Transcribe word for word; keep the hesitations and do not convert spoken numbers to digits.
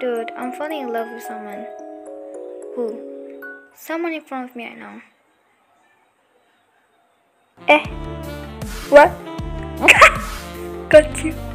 Dude, I'm falling in love with someone. Who? Someone in front of me right now. Eh, what? Got you.